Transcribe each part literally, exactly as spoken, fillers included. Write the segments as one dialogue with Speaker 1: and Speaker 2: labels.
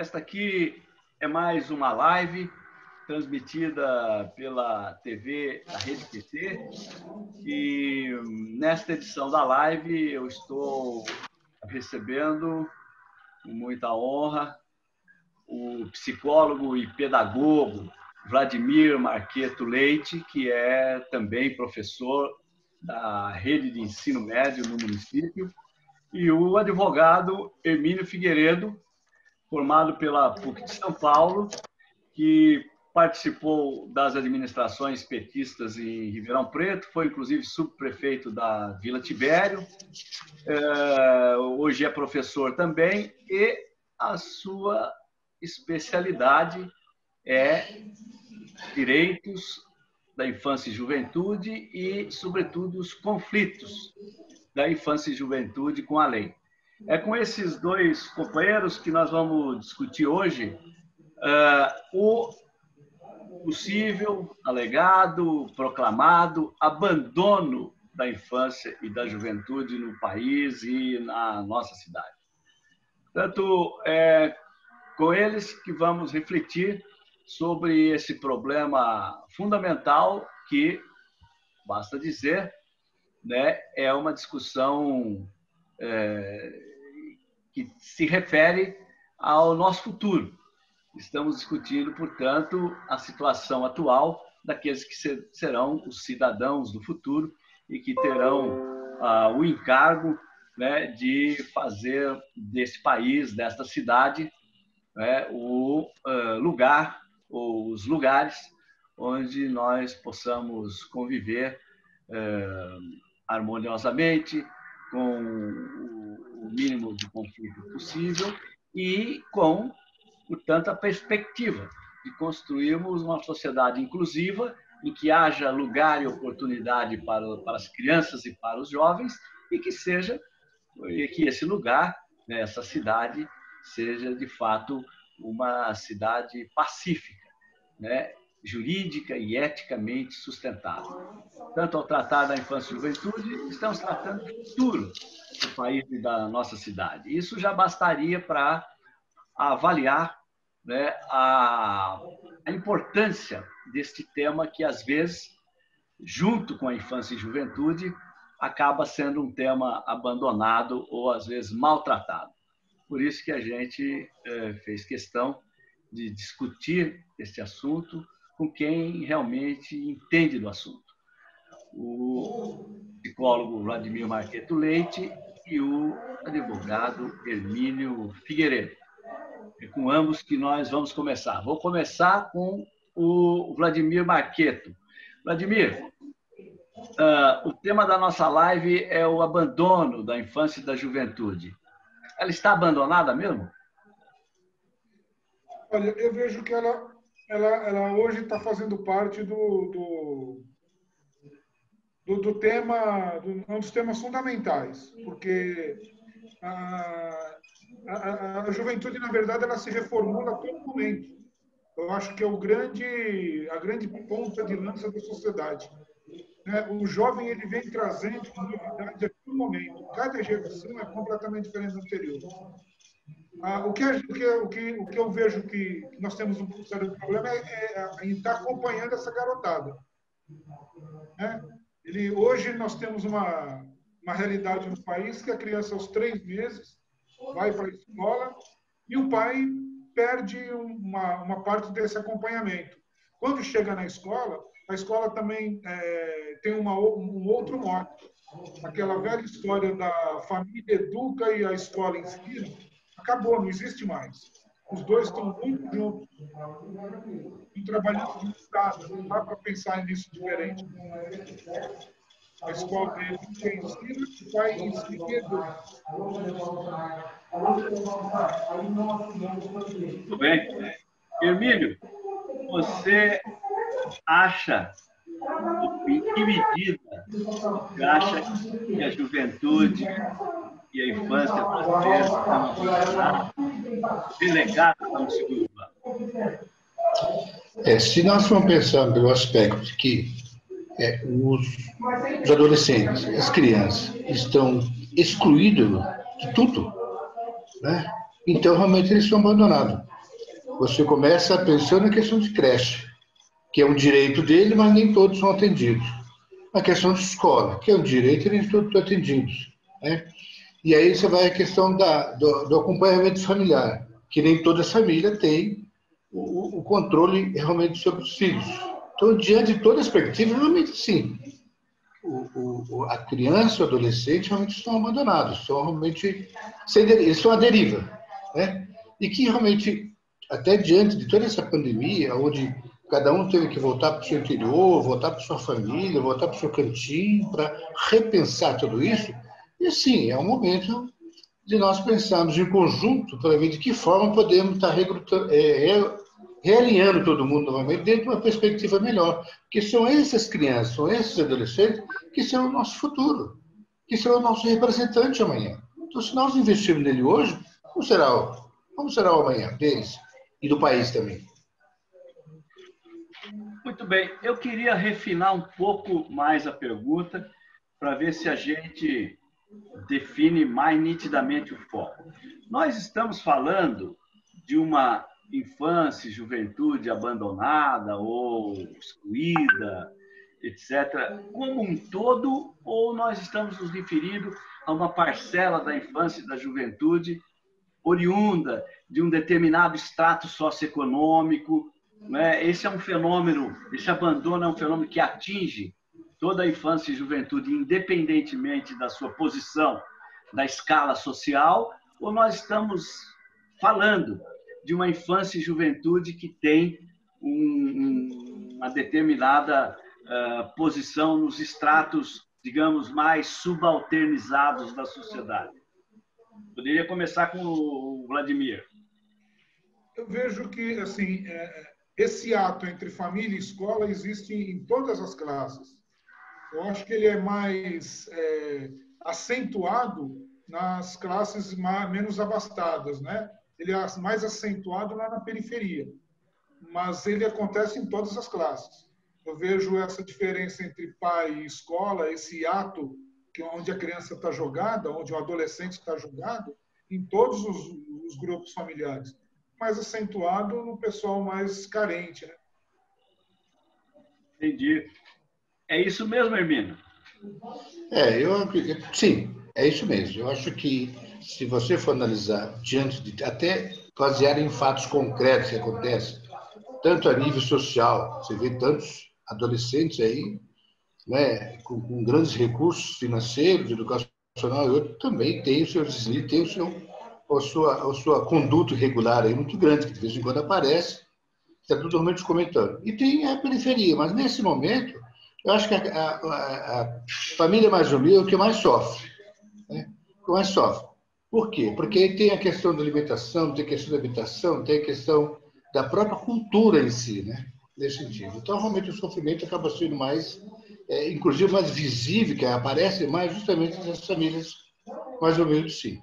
Speaker 1: esta aqui é mais uma live transmitida pela T V da Rede P T. E nesta edição da live eu estou recebendo com muita honra o psicólogo e pedagogo Vladimir Marqueto Leite, que é também professor da rede de ensino médio no município, e o advogado Hermínio Figueiredo, formado pela PUC de São Paulo, que participou das administrações petistas em Ribeirão Preto, foi inclusive subprefeito da Vila Tibério, hoje é professor também, e a sua especialidade é direitos da infância e juventude e, sobretudo, os conflitos da infância e juventude com a lei. É com esses dois companheiros que nós vamos discutir hoje uh, o possível, alegado, proclamado abandono da infância e da juventude no país e na nossa cidade. Portanto, é com eles que vamos refletir sobre esse problema fundamental que, basta dizer, né, é uma discussão é, que se refere ao nosso futuro. Estamos discutindo, portanto, a situação atual daqueles que serão os cidadãos do futuro e que terão ah, o encargo, né, de fazer desse país, desta cidade, né, o uh, lugar, ou os lugares onde nós possamos conviver uh, harmoniosamente, com o mínimo de conflito possível e com, portanto, a perspectiva de construirmos uma sociedade inclusiva em que haja lugar e oportunidade para, para as crianças e para os jovens e que seja, e que esse lugar, né, essa cidade, seja, de fato, uma cidade pacífica, né, jurídica e eticamente sustentável. Tanto ao tratar da infância e juventude, estamos tratando do futuro do país e da nossa cidade. Isso já bastaria para avaliar, né, a, a importância deste tema que, às vezes, junto com a infância e juventude, acaba sendo um tema abandonado ou, às vezes, maltratado. Por isso que a gente é, fez questão de discutir este assunto com quem realmente entende do assunto. O psicólogo Vladimir Marqueto Leite e o advogado Hermínio Figueiredo. É com ambos que nós vamos começar. Vou começar com o Vladimir Marqueto. Vladimir, uh, o tema da nossa live é o abandono da infância e da juventude. Ela está abandonada mesmo?
Speaker 2: Olha, eu vejo que ela, ela, ela hoje está fazendo parte do, do, do, do tema, do, um dos temas fundamentais, porque a, a, a juventude, na verdade, ela se reformula a todo momento. Eu acho que é o grande, a grande ponta de lança da sociedade. O jovem ele vem trazendo novidades a todo momento. Cada geração é completamente diferente da anterior. Ah, o, que, o, que, o, que, o que eu vejo que nós temos um sério problema é, é, é estar acompanhando essa garotada. Né? Ele, hoje nós temos uma, uma realidade no país que a criança aos três meses vai para a escola e o pai perde uma, uma parte desse acompanhamento. Quando chega na escola, a escola também é, tem uma, um outro mote. Aquela velha história da família educa e a escola ensina, acabou, não existe mais. Os dois estão muito juntos, estão trabalhando juntos, não dá para pensar nisso diferente. A escola educa e ensina, o pai ensina e educa.
Speaker 1: Muito bem. Hermínio, você acha, em que medida você acha que a juventude e a infância brasileira estão relegadas a um segundo plano?
Speaker 3: É, se nós formos pensar pelo aspecto de que é, os, os adolescentes, as crianças, estão excluídos de tudo, né? Então realmente eles são abandonados. Você começa pensando na questão de creche, que é um direito dele, mas nem todos são atendidos. A questão de escola, que é um direito e nem todos são atendidos, né? E aí você vai à questão da, do, do acompanhamento familiar, que nem toda família tem o, o controle realmente sobre os filhos. Então, diante de toda a perspectiva, realmente sim, o, o, a criança e o adolescente realmente estão abandonados, estão realmente, eles estão à deriva, né? E que realmente, até diante de toda essa pandemia, onde cada um teve que voltar para o seu interior, voltar para a sua família, voltar para o seu cantinho, para repensar tudo isso, e sim, é um momento de nós pensarmos em conjunto para ver de que forma podemos estar recrutando, é, realinhando todo mundo novamente dentro de uma perspectiva melhor. Porque são essas crianças, são esses adolescentes que serão o nosso futuro, que serão o nosso representante amanhã. Então, se nós investirmos nele hoje, como será o, como será o amanhã deles e do país também?
Speaker 1: Muito bem. Eu queria refinar um pouco mais a pergunta para ver se a gente define mais nitidamente o foco. Nós estamos falando de uma infância e juventude abandonada ou excluída, etcétera, como um todo, ou nós estamos nos referindo a uma parcela da infância e da juventude oriunda de um determinado extrato socioeconômico, né? Esse é um fenômeno, esse abandono é um fenômeno que atinge toda a infância e juventude, independentemente da sua posição na escala social, ou nós estamos falando de uma infância e juventude que tem um, uma determinada uh, posição nos estratos, digamos, mais subalternizados da sociedade? Poderia começar com o Vladimir.
Speaker 2: Eu vejo que assim, esse ato entre família e escola existe em todas as classes. Eu acho que ele é mais é, acentuado nas classes mais, menos abastadas, né? Ele é mais acentuado lá na periferia, mas ele acontece em todas as classes. Eu vejo essa diferença entre pai e escola, esse ato que onde a criança está jogada, onde o adolescente está jogado, em todos os, os grupos familiares, mais acentuado no pessoal mais carente, né?
Speaker 1: Entendi. É isso mesmo, Hermínio?
Speaker 3: É, eu sim, é isso mesmo. Eu acho que se você for analisar diante de até basear em fatos concretos que acontecem, tanto a nível social, você vê tantos adolescentes aí, né, com, com grandes recursos financeiros, educacional, e outro também tem o seu deslize, tem o seu, a sua, a sua conduta irregular aí muito grande, que de vez em quando aparece, está tudo realmente comentando. E tem a periferia, mas nesse momento, eu acho que a, a, a família mais humilde é o que mais sofre, né? O que mais sofre. Por quê? Porque aí tem a questão da alimentação, tem a questão da habitação, tem a questão da própria cultura em si, né? Nesse sentido. Então, realmente, o sofrimento acaba sendo mais, é, inclusive, mais visível, que aparece mais justamente nas famílias mais humildes, sim.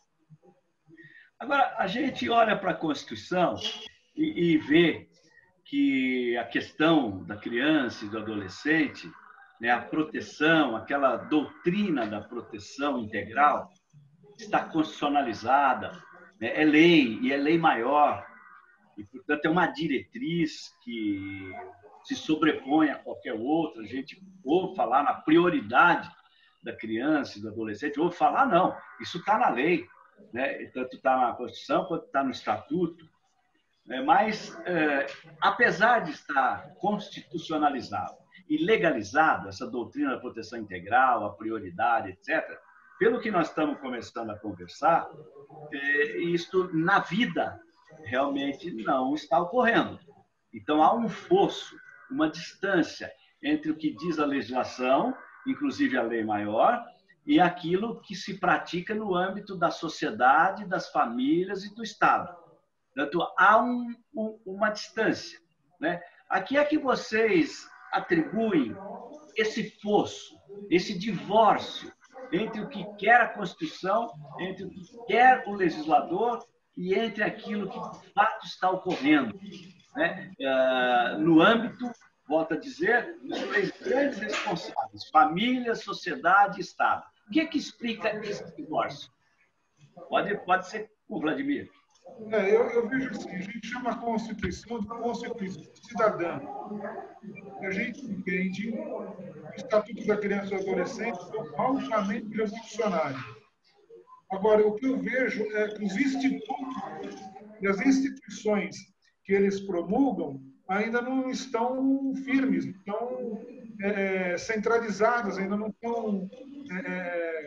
Speaker 1: Agora, a gente olha para a Constituição e, e vê que a questão da criança e do adolescente, né, a proteção, aquela doutrina da proteção integral, está constitucionalizada, né, é lei, e é lei maior, e, portanto, é uma diretriz que se sobrepõe a qualquer outra. A gente ouve falar na prioridade da criança e do adolescente, ouve falar, não, isso está na lei, né? Tanto está na Constituição quanto está no Estatuto. Mas, é, apesar de estar constitucionalizado e legalizado, essa doutrina da proteção integral, a prioridade, etcétera, pelo que nós estamos começando a conversar, é, isto na vida realmente não está ocorrendo. Então, há um fosso, uma distância entre o que diz a legislação, inclusive a lei maior, e aquilo que se pratica no âmbito da sociedade, das famílias e do Estado. Portanto, há um, um, uma distância, né? A que é que vocês atribuem esse fosso, esse divórcio entre o que quer a Constituição, entre o que quer o legislador e entre aquilo que, de fato, está ocorrendo, né? Uh, no âmbito, volto a dizer, dos três grandes responsáveis, família, sociedade e Estado. O que é que explica esse divórcio? Pode, pode ser com o Vladimir.
Speaker 2: É, eu, eu vejo assim, a gente chama a Constituição de Constituição Cidadã. A gente entende o Estatuto da Criança e do Adolescente como altamente revolucionário. Agora, o que eu vejo é que os institutos e as instituições que eles promulgam ainda não estão firmes, estão é, centralizadas, ainda não estão, é,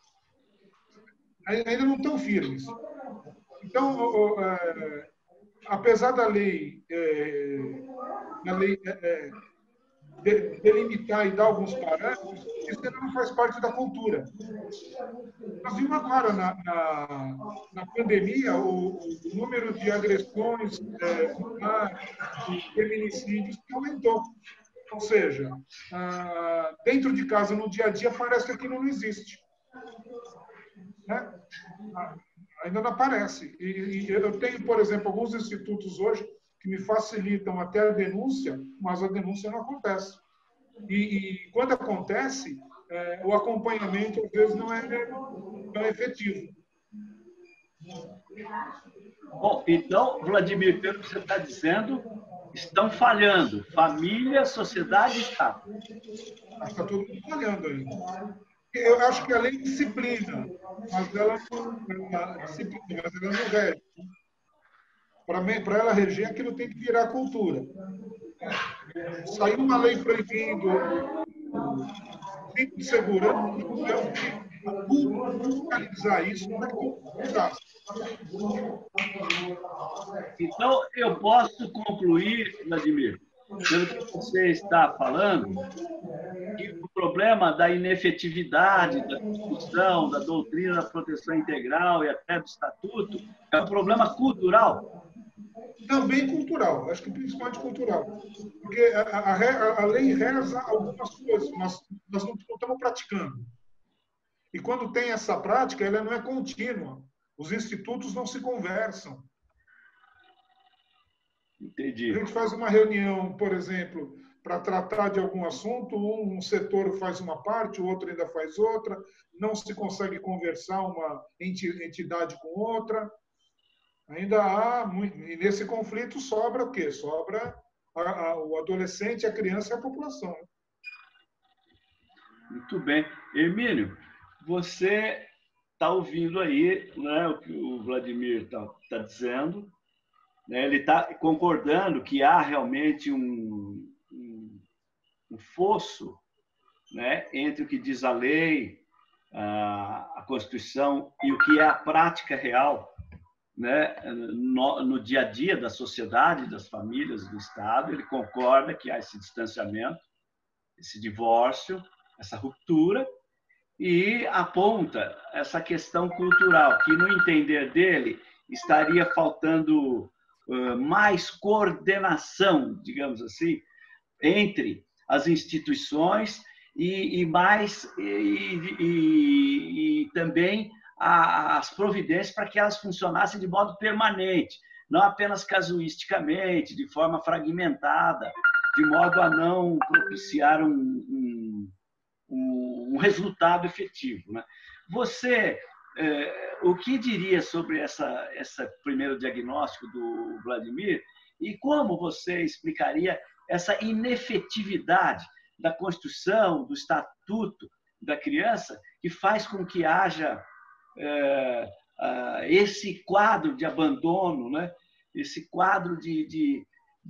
Speaker 2: ainda não estão firmes. Então, é, apesar da lei, é, da lei é, delimitar e dar alguns parâmetros, isso ainda não faz parte da cultura. Nós vimos agora, na, na, na pandemia, o, o, número de agressões, é, de feminicídios que aumentou. Ou seja, ah, dentro de casa, no dia a dia, parece que aquilo não existe. Né? Ah, ainda não aparece. E, e eu tenho, por exemplo, alguns institutos hoje que me facilitam até a denúncia, mas a denúncia não acontece. E, e quando acontece, é, o acompanhamento, às vezes, não é, não é efetivo.
Speaker 1: Bom, então, Vladimir, pelo que você está dizendo, estão falhando família, sociedade e Estado.
Speaker 2: Está todo mundo falhando aí. Eu acho que a lei disciplina, mas ela não, ela disciplina, mas ela não rege. Para ela reger, aquilo tem que virar cultura. Saiu uma lei proibindo o cinto de segurança, então fiscalizar isso para que todo mundo faça.
Speaker 1: Então, eu posso concluir, Vladimir, pelo que você está falando, que o problema da inefetividade da Constituição, da doutrina da proteção integral e até do Estatuto é um problema cultural.
Speaker 2: Também cultural, acho que principalmente cultural. Porque a, a, a lei reza algumas coisas, mas nós não estamos praticando. E quando tem essa prática, ela não é contínua. Os institutos não se conversam.
Speaker 1: Entendi.
Speaker 2: A gente faz uma reunião, por exemplo, para tratar de algum assunto, um setor faz uma parte, o outro ainda faz outra, não se consegue conversar uma entidade com outra. Ainda há muito. E nesse conflito sobra o quê? Sobra a, a, o adolescente, a criança e a população.
Speaker 1: Muito bem. Hermínio, você está ouvindo aí, né, o que o Vladimir está tá dizendo. Né, ele está concordando que há realmente um, um, um fosso, né, entre o que diz a lei, a, a Constituição e o que é a prática real, né, no, no dia a dia da sociedade, das famílias, do Estado. Ele concorda que há esse distanciamento, esse divórcio, essa ruptura, e aponta essa questão cultural, que, no entender dele, estaria faltando uh, mais coordenação, digamos assim, entre as instituições e, e mais e, e, e também a, as providências para que elas funcionassem de modo permanente, não apenas casuisticamente, de forma fragmentada, de modo a não propiciar um, um, um resultado efetivo. Né? Você, eh, o que diria sobre essa, esse primeiro diagnóstico do Vladimir e como você explicaria essa inefetividade da Constituição, do Estatuto da Criança, que faz com que haja é, esse quadro de abandono, né? Esse quadro de, de,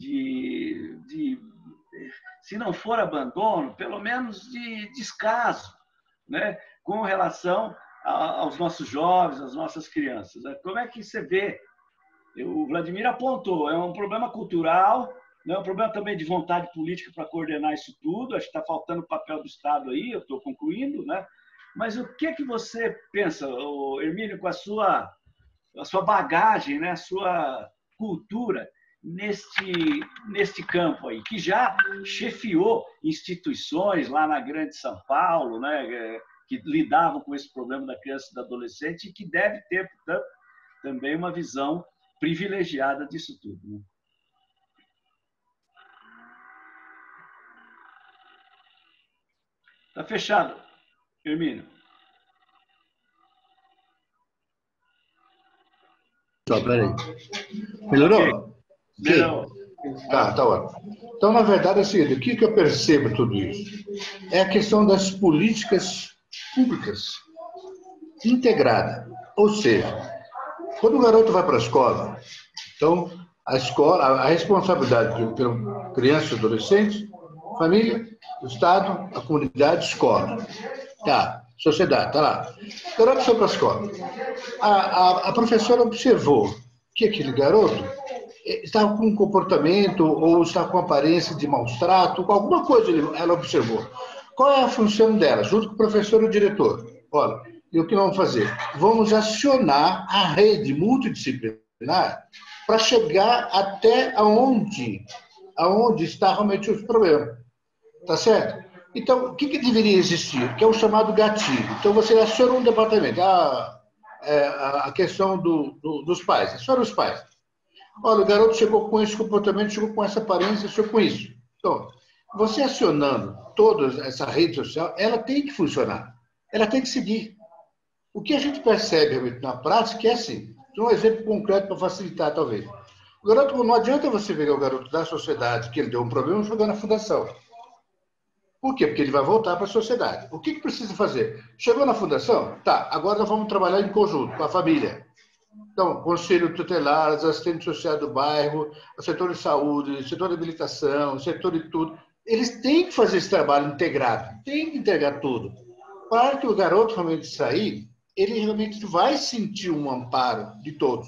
Speaker 1: de, de, se não for abandono, pelo menos de descaso, né? Com relação aos nossos jovens, às nossas crianças. Como é que você vê? O Vladimir apontou, é um problema cultural, é um problema também de vontade política para coordenar isso tudo. Acho que está faltando o papel do Estado aí, eu estou concluindo, né? Mas o que que você pensa, Hermínio, com a sua, a sua bagagem, né? A sua cultura neste, neste campo aí, que já chefiou instituições lá na Grande São Paulo, né? Que lidavam com esse problema da criança e do adolescente e que deve ter, portanto, também uma visão privilegiada disso tudo. Né? Tá fechado, Hermínio.
Speaker 3: Só, peraí. Melhorou?
Speaker 1: Okay. Melhorou.
Speaker 3: Tá, tá ótimo. Então, na verdade, assim, o que, que eu percebo tudo isso? É a questão das políticas públicas integrada. Ou seja, quando o garoto vai para a escola, então, a escola, a responsabilidade pela criança e adolescente, família, o Estado, a comunidade, escola. Tá, sociedade, tá lá. O garoto foi para a escola. A, a, a professora observou que aquele garoto estava com um comportamento ou estava com aparência de maus trato, alguma coisa ela observou. Qual é a função dela, junto com o professor e o diretor? Olha, e o que vamos fazer? Vamos acionar a rede multidisciplinar para chegar até aonde, aonde está realmente o problema. Tá certo? Então, o que, que deveria existir? Que é o chamado gatilho. Então, você aciona um departamento. A, a questão do, do, dos pais. Aciona os pais. Olha, o garoto chegou com esse comportamento, chegou com essa aparência, chegou com isso. Então, você acionando toda essa rede social, ela tem que funcionar. Ela tem que seguir. O que a gente percebe na prática é assim. Um exemplo concreto para facilitar, talvez. O garoto, não adianta você ver o garoto da sociedade que ele deu um problema e jogar na fundação. Por quê? Porque ele vai voltar para a sociedade. O que, que precisa fazer? Chegou na fundação? Tá, agora nós vamos trabalhar em conjunto, com a família. Então, conselho tutelar, as assistentes sociais do bairro, o setor de saúde, o setor de habilitação, o setor de tudo. Eles têm que fazer esse trabalho integrado, têm que integrar tudo. Para que o garoto realmente sair, ele realmente vai sentir um amparo de todos.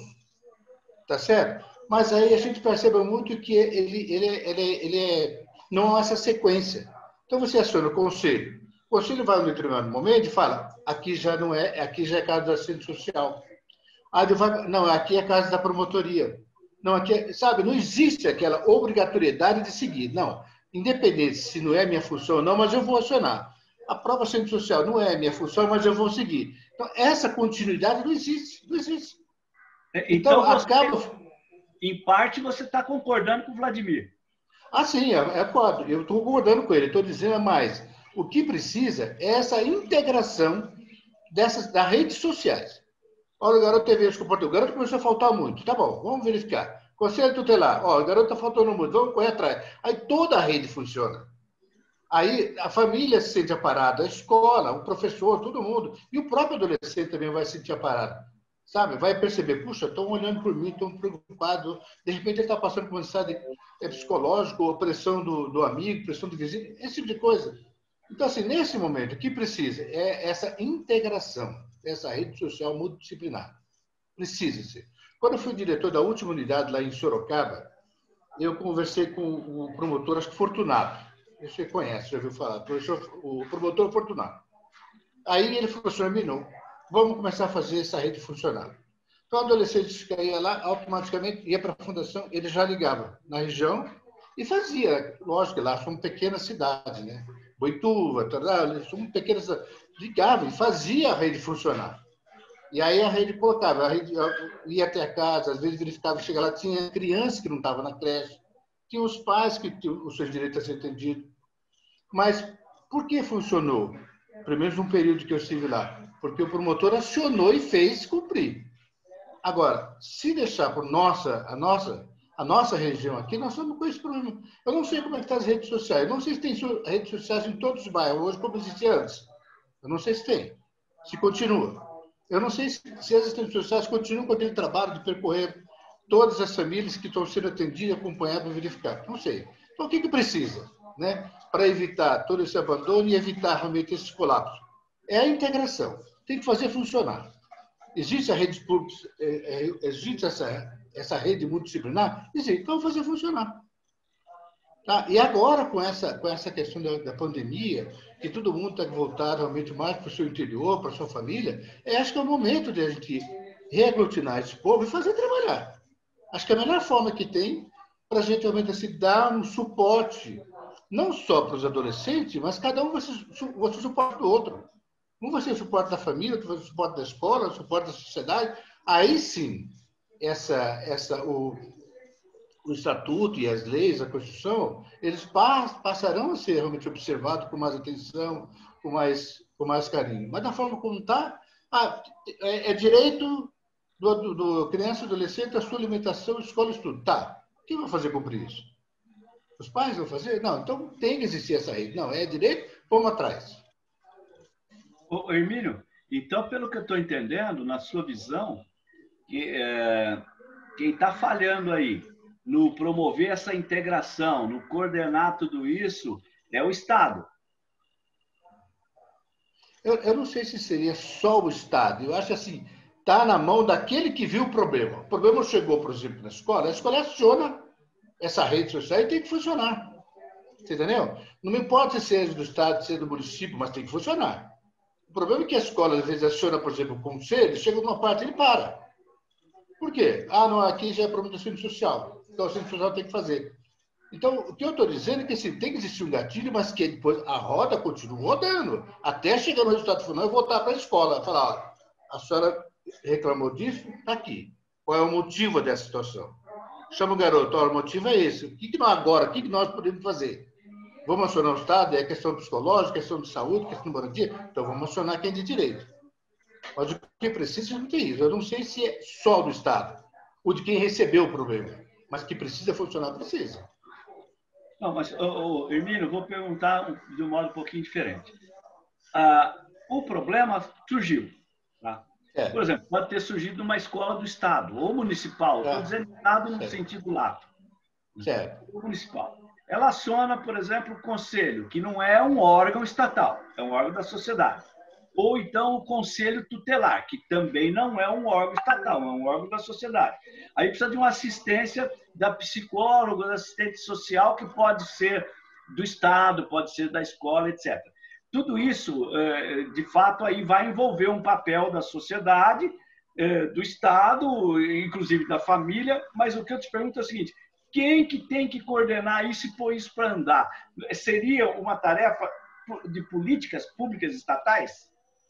Speaker 3: Tá certo? Mas aí a gente percebe muito que ele, ele, ele, ele é, não há essa sequência. Então você aciona o conselho. O conselho vai em um determinado momento e fala, aqui já não é, aqui já é casa da assistente social. Aí vai, não, aqui é casa da promotoria. Não, aqui é, sabe, não existe aquela obrigatoriedade de seguir. Não, independente se não é minha função ou não, mas eu vou acionar. A própria assistente social não é minha função, mas eu vou seguir. Então, essa continuidade não existe, não existe.
Speaker 1: Então, então você, acaba... em parte, você está concordando com o Vladimir.
Speaker 3: Ah, sim, é acordo. Eu estou concordando com ele. Estou dizendo mais. O que precisa é essa integração dessas das redes sociais. Olha, o garoto teve esse comportamento. O garoto começou a faltar muito. Tá bom, vamos verificar. Conselho tutelar. Ó, o garoto está faltando muito. Vamos correr atrás. Aí toda a rede funciona. Aí a família se sente aparada, a escola, o professor, todo mundo. E o próprio adolescente também vai se sentir aparado. Sabe? Vai perceber, puxa, estão olhando por mim, estão preocupados. De repente ele está passando por um estado psicológico, ou pressão do, do amigo, pressão do vizinho, esse tipo de coisa. Então, assim, nesse momento, o que precisa é essa integração, essa rede social multidisciplinar. Precisa ser. Quando eu fui diretor da última unidade lá em Sorocaba, eu conversei com o promotor, acho que Fortunato. Você conhece, já ouviu falar, o promotor Fortunato. Aí ele falou assim, Hermínio, vamos começar a fazer essa rede funcionar. Então, o adolescente que ia lá, automaticamente ia para a fundação, ele já ligava na região e fazia. Lógico, lá são pequenas cidades, né? Boituva, são pequenas cidades. Ligava e fazia a rede funcionar. E aí a rede colocava, a rede ia até a casa, às vezes verificava, chega lá, tinha criança que não estava na creche, tinha os pais que tinham os seus direitos a ser atendidos. Mas por que funcionou? Primeiro, num período que eu estive lá, porque o promotor acionou e fez cumprir. Agora, se deixar por nossa, a nossa, a nossa região aqui, nós estamos com esse problema. Eu não sei como é que estão as redes sociais. Eu não sei se tem redes sociais em todos os bairros hoje, como existia antes. Eu não sei se tem, se continua. Eu não sei se, se as assistentes sociais continuam com aquele trabalho de percorrer todas as famílias que estão sendo atendidas, acompanhadas, verificar. Não sei. Então, o que, que precisa, né, para evitar todo esse abandono e evitar realmente esses colapsos? É a integração. Tem que fazer funcionar. Existe a rede pública, existe essa, essa rede multidisciplinar? Existe. Então, fazer funcionar. Tá? E agora, com essa, com essa questão da, da pandemia, que todo mundo está voltado realmente mais para o seu interior, para a sua família, é, acho que é o momento de a gente reaglutinar esse povo e fazer trabalhar. Acho que é a melhor forma que tem para a gente realmente assim, dar um suporte, não só para os adolescentes, mas cada um vai ser, vai ser o suporte do outro. Um vai ser o suporte da família, outro vai ser o suporte da escola, o suporte da sociedade. Aí sim, essa, essa, o, o estatuto e as leis, a Constituição, eles passarão a ser realmente observados com mais atenção, com mais, com mais carinho. Mas da forma como está, ah, é, é direito do, do, do criança e adolescente, a sua alimentação, escola, estudo. Tá. Quem vai fazer cumprir isso? Os pais vão fazer? Não, então tem que existir essa rede. Não, é direito, vamos atrás.
Speaker 1: Ô, Hermínio, então, pelo que eu estou entendendo, na sua visão, que, é, quem está falhando aí no promover essa integração, no coordenar tudo isso, é o Estado.
Speaker 3: Eu, eu não sei se seria só o Estado. Eu acho assim, está na mão daquele que viu o problema. O problema chegou, por exemplo, na escola. A escola aciona essa rede social e tem que funcionar. Você entendeu? Não me importa se é do Estado, se é do município, mas tem que funcionar. O problema é que a escola, às vezes, aciona, por exemplo, o conselho, chega numa parte e ele para. Por quê? Ah, não, aqui já é problema do centro social. Então, o centro social tem que fazer. Então, o que eu estou dizendo é que assim, tem que existir um gatilho, mas que depois a roda continua rodando, até chegar no resultado final e voltar para a escola. Falar, ó, a senhora reclamou disso? Está aqui. Qual é o motivo dessa situação? Chama o garoto, ó, o motivo é esse. O que, que nós agora, o que, que nós podemos fazer? Vamos acionar o Estado? É questão psicológica, questão de saúde, questão de moradia? Então, vamos acionar quem é de direito. Mas o que precisa não tem isso. Eu não sei se é só do Estado, ou de quem recebeu o problema, mas que precisa funcionar, precisa.
Speaker 1: Não, mas, ô, ô, Hermínio, eu vou perguntar de um modo um pouquinho diferente. Ah, o problema surgiu. Tá?
Speaker 3: É.
Speaker 1: Por exemplo, pode ter surgido numa escola do Estado, ou municipal. Estou
Speaker 3: É.
Speaker 1: dizendo Estado no
Speaker 3: Certo.
Speaker 1: sentido lato.
Speaker 3: Certo.
Speaker 1: Ou municipal. Ela aciona, por exemplo, o conselho, que não é um órgão estatal, é um órgão da sociedade. Ou então o conselho tutelar, que também não é um órgão estatal, é um órgão da sociedade. Aí precisa de uma assistência da psicóloga, da assistente social, que pode ser do Estado, pode ser da escola, etcétera. Tudo isso, de fato, aí vai envolver um papel da sociedade, do Estado, inclusive da família, mas o que eu te pergunto é o seguinte: quem que tem que coordenar isso e pôr isso para andar? Seria uma tarefa de políticas públicas estatais?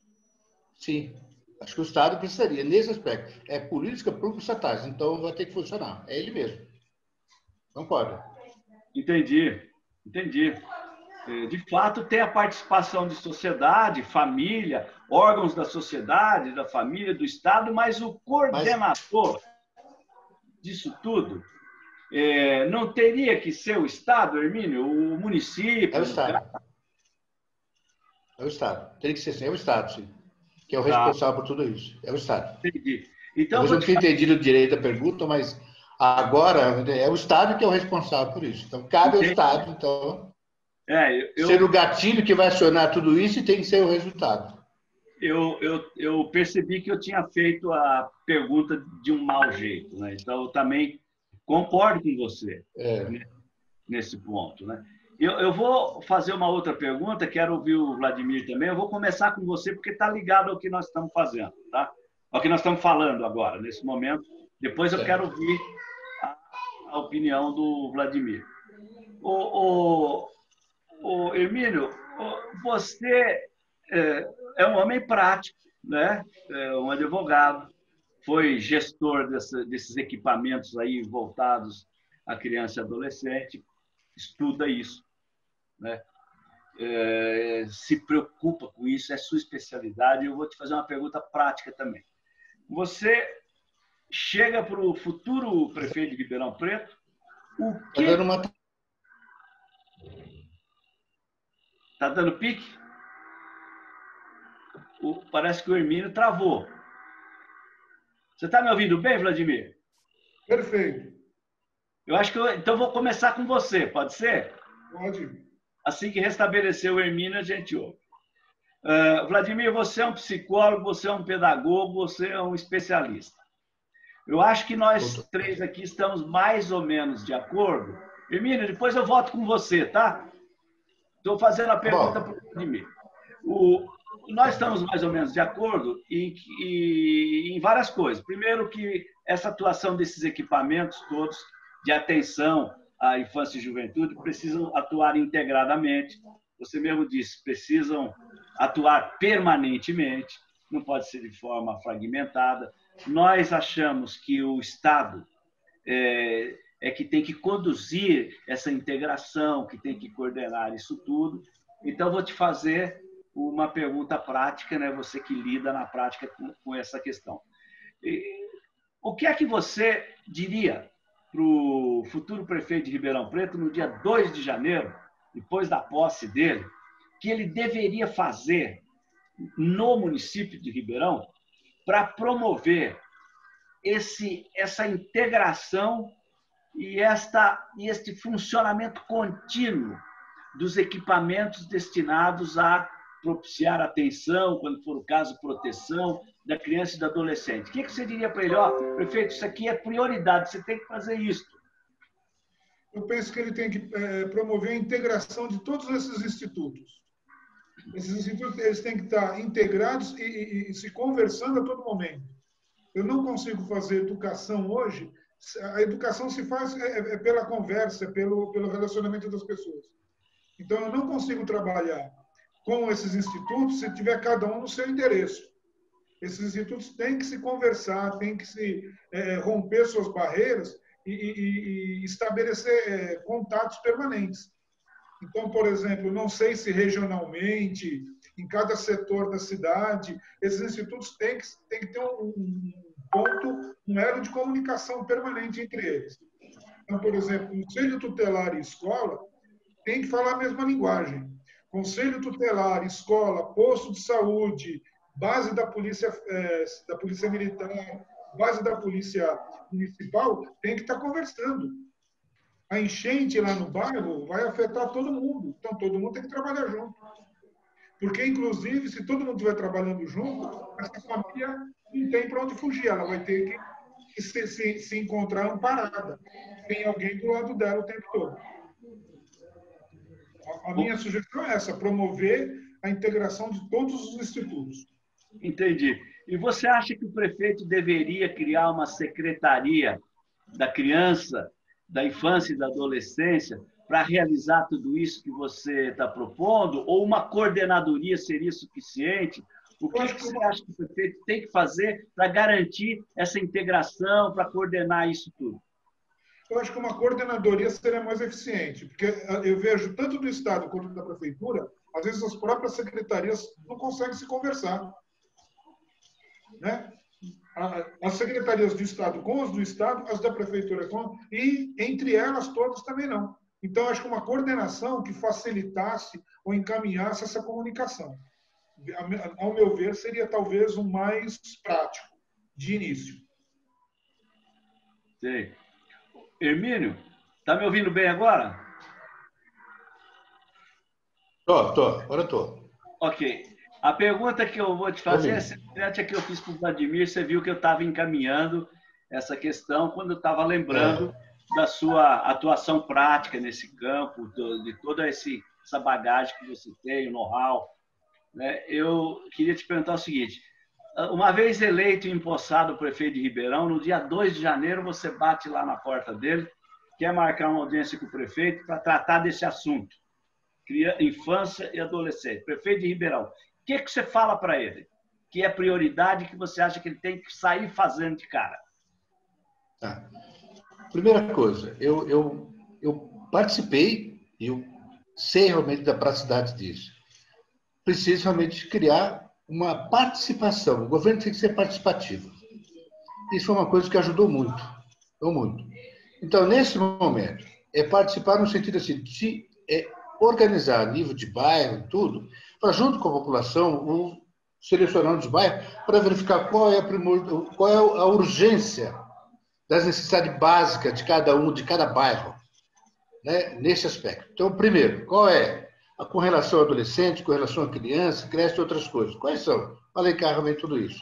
Speaker 3: Sim. Acho que o Estado precisaria, nesse aspecto. É política pública estatais, então vai ter que funcionar. É ele mesmo. Concordo.
Speaker 1: Entendi, entendi. De fato, tem a participação de sociedade, família, órgãos da sociedade, da família, do Estado, mas o coordenador mas... disso tudo é, não teria que ser o Estado, Hermínio? O município?
Speaker 3: É o Estado.
Speaker 1: Lugar?
Speaker 3: É o Estado. Tem que ser sim, é o Estado, sim. Que é o responsável tá. por tudo isso. É o Estado.
Speaker 1: Entendi. Então,
Speaker 3: eu não tinha entendido direito a pergunta, mas agora é o Estado que é o responsável por isso. Então, cabe ao Estado, então,
Speaker 1: é, eu...
Speaker 3: ser o gatilho que vai acionar tudo isso e tem que ser o resultado.
Speaker 1: Eu, eu, eu percebi que eu tinha feito a pergunta de um mau jeito, né? Então, eu também concordo com você
Speaker 3: é.
Speaker 1: nesse ponto, né? Eu, eu vou fazer uma outra pergunta, quero ouvir o Vladimir também. Eu vou começar com você, porque está ligado ao que nós estamos fazendo, tá? Ao que nós estamos falando agora, nesse momento. Depois eu é. quero ouvir a, a opinião do Vladimir. O, o, o Hermínio, você é, é um homem prático, né? É um advogado, foi gestor dessa, desses equipamentos aí voltados à criança e adolescente, estuda isso, né? É, se preocupa com isso, é sua especialidade. Eu vou te fazer uma pergunta prática também. Você chega para o futuro prefeito de Ribeirão Preto, o que... Está dando, uma... tá dando pique? O... Parece que o Hermínio travou. Você está me ouvindo bem, Vladimir?
Speaker 2: Perfeito.
Speaker 1: Eu acho que eu... Então vou começar com você, pode ser?
Speaker 2: Pode.
Speaker 1: Assim que restabelecer o Hermínio, a gente ouve. Uh, Vladimir, você é um psicólogo, você é um pedagogo, você é um especialista. Eu acho que nós três aqui estamos mais ou menos de acordo. Hermínio, depois eu volto com você, tá? Estou fazendo a pergunta para o Vladimir. O... Nós estamos mais ou menos de acordo em, em, em várias coisas. Primeiro, que essa atuação desses equipamentos todos de atenção à infância e juventude precisam atuar integradamente. Você mesmo disse, precisam atuar permanentemente, não pode ser de forma fragmentada. Nós achamos que o Estado é, é que tem que conduzir essa integração, que tem que coordenar isso tudo. Então, vou te fazer uma pergunta prática, né? Você que lida na prática com, com essa questão. E O que é que você diria para o futuro prefeito de Ribeirão Preto, no dia dois de janeiro, depois da posse dele, que ele deveria fazer no município de Ribeirão para promover esse, essa integração e, esta, e este funcionamento contínuo dos equipamentos destinados a propiciar atenção, quando for o caso, proteção da criança e do adolescente? O que você diria para ele? Ó, prefeito, isso aqui é prioridade, você tem que fazer isso.
Speaker 2: Eu penso que ele tem que é, promover a integração de todos esses institutos. Esses institutos eles têm que estar integrados e, e, e se conversando a todo momento. Eu não consigo fazer educação hoje. A educação se faz é, é pela conversa, é pelo, pelo relacionamento das pessoas. Então, eu não consigo trabalhar com esses institutos se tiver cada um no seu endereço. Esses institutos têm que se conversar, têm que se é, romper suas barreiras e, e, e estabelecer é, contatos permanentes. Então, por exemplo, não sei se regionalmente, em cada setor da cidade, esses institutos têm que, têm que ter um, um ponto, um elo de comunicação permanente entre eles. Então, por exemplo, conselho tutelar e escola tem que falar a mesma linguagem. Conselho tutelar, escola, posto de saúde, base da polícia, é, da polícia militar, base da polícia municipal, tem que estar conversando. A enchente lá no bairro vai afetar todo mundo. Então, todo mundo tem que trabalhar junto. Porque, inclusive, se todo mundo estiver trabalhando junto, essa família não tem para onde fugir. Ela vai ter que se, se, se encontrar amparada. Tem alguém do lado dela o tempo todo. A minha sugestão é essa, promover a integração de todos os institutos.
Speaker 1: Entendi. E você acha que o prefeito deveria criar uma secretaria da criança, da infância e da adolescência para realizar tudo isso que você está propondo? Ou uma coordenadoria seria suficiente? O que, que você acha que o prefeito tem que fazer para garantir essa integração, para coordenar isso tudo?
Speaker 2: Eu acho que uma coordenadoria seria mais eficiente, porque eu vejo tanto do Estado quanto da Prefeitura, às vezes as próprias secretarias não conseguem se conversar. Né? As secretarias do Estado com as do Estado, as da Prefeitura com, e entre elas todas também não. Então, acho que uma coordenação que facilitasse ou encaminhasse essa comunicação. Ao meu ver, seria talvez o mais prático, de início.
Speaker 1: Sim. Hermínio, está me ouvindo bem agora?
Speaker 3: Tô, tô, agora tô.
Speaker 1: Ok. A pergunta que eu vou te fazer é semelhante a que eu fiz para o Vladimir. Você viu que eu estava encaminhando essa questão quando eu estava lembrando é. da sua atuação prática nesse campo, de toda esse, essa bagagem que você tem, o know-how. Né? Eu queria te perguntar o seguinte. Uma vez eleito e empossado o prefeito de Ribeirão, no dia dois de janeiro você bate lá na porta dele, quer marcar uma audiência com o prefeito para tratar desse assunto. Infância e adolescente. Prefeito de Ribeirão. O que, que você fala para ele? Que é prioridade que você acha que ele tem que sair fazendo de cara?
Speaker 3: Tá. Primeira coisa, eu, eu, eu participei e eu sei realmente da praticidade disso. Preciso realmente criar uma participação. O governo tem que ser participativo. Isso foi uma coisa que ajudou muito. Ajudou muito. Então, nesse momento, é participar no sentido assim, de é, organizar a nível de bairro, tudo, para junto com a população, o, selecionando os bairros, para verificar qual é, a primor, qual é a urgência das necessidades básicas de cada um, de cada bairro, né, nesse aspecto. Então, primeiro, qual é? Com relação ao adolescente, com relação à criança, creche e outras coisas. Quais são? Falei claramente tudo isso.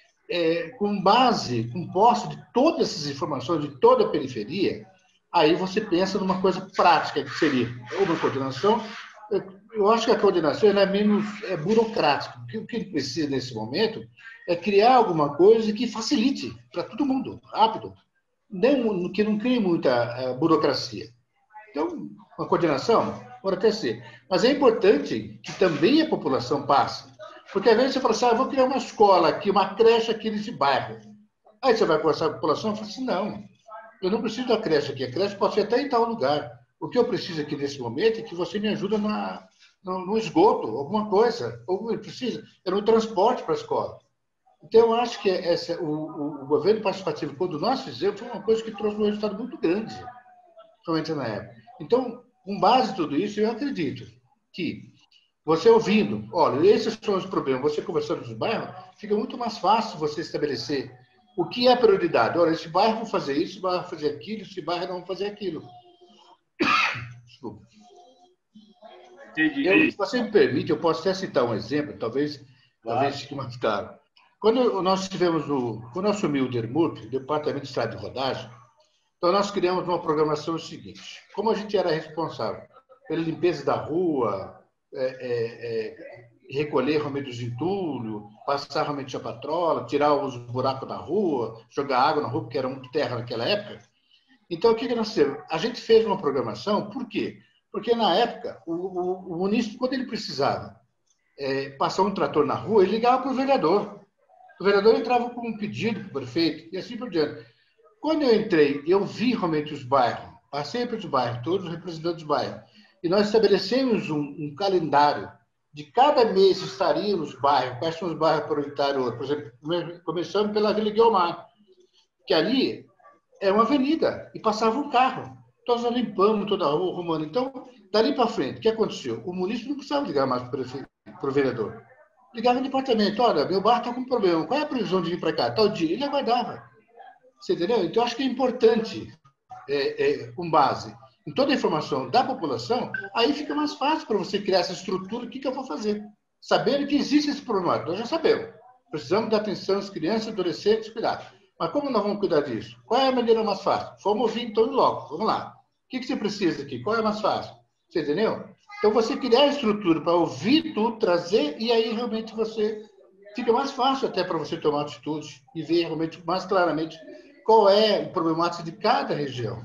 Speaker 3: É, com base, com posse de todas essas informações, de toda a periferia, aí você pensa numa coisa prática, que seria uma coordenação. Eu acho que a coordenação ela é menos é, burocrática, porque o que ele precisa nesse momento é criar alguma coisa que facilite para todo mundo, rápido, não, que não crie muita uh, burocracia. Então, uma coordenação pode até ser. Mas é importante que também a população passe. Porque às vezes você fala assim, ah, eu vou criar uma escola aqui, uma creche aqui nesse bairro. Aí você vai conversar com a população e fala assim, não, eu não preciso da creche aqui. A creche pode ser até em tal lugar. O que eu preciso aqui nesse momento é que você me ajude na, no, no esgoto, alguma coisa. Ou precisa, é no transporte para a escola. Então, eu acho que essa, o, o governo participativo, quando nós fizemos, foi uma coisa que trouxe um resultado muito grande, somente na época. Então, com base em tudo isso, eu acredito que você ouvindo, olha, esses são os problemas, você conversando com os bairros, fica muito mais fácil você estabelecer o que é prioridade. Olha, esse bairro vai fazer isso, esse bairro vai fazer aquilo, esse bairro não vai fazer aquilo. Desculpa. Eu, se você me permite, eu posso até citar um exemplo, talvez, claro. talvez fique mais claro. Quando nós tivemos o, quando assumiu o DERMURP, o Departamento de Estrada de Rodagem, então nós criamos uma programação seguinte. Como a gente era responsável pela limpeza da rua, é, é, é, recolher realmente os entulhos, passar realmente a patrola, tirar os buracos da rua, jogar água na rua, porque era muito terra naquela época. Então, o que, que nós fizemos? A gente fez uma programação, por quê? Porque, na época, o, o, o munícipe, quando ele precisava é, passar um trator na rua, ele ligava para o vereador. O vereador entrava com um pedido para o prefeito, e assim por diante. Quando eu entrei, eu vi realmente os bairros, passei pelos bairros, todos os representantes dos bairros, e nós estabelecemos um, um calendário de cada mês estaria nos bairros, quais são os bairros prioritários, por exemplo, começando pela Vila Guiomar, que ali é uma avenida, e passava um carro. Então, nós limpamos toda a rua, arrumando. Então, dali para frente, o que aconteceu? O município não precisava ligar mais para o vereador. Ligava no departamento, olha, meu bar está com problema, qual é a previsão de vir para cá? Tal dia, ele aguardava. Você entendeu? Então, acho que é importante, é, é, com base em toda a informação da população, aí fica mais fácil para você criar essa estrutura, o que, que eu vou fazer? Sabendo que existe esse problema, nós já sabemos. Precisamos dar atenção às crianças, adolescentes, cuidar. Mas como nós vamos cuidar disso? Qual é a maneira mais fácil? Vamos ouvir então logo, vamos lá. O que, que você precisa aqui? Qual é mais fácil? Você entendeu? Então, você criar a estrutura para ouvir tudo, trazer, e aí realmente você fica mais fácil até para você tomar atitude e ver realmente mais claramente qual é o problemático de cada região.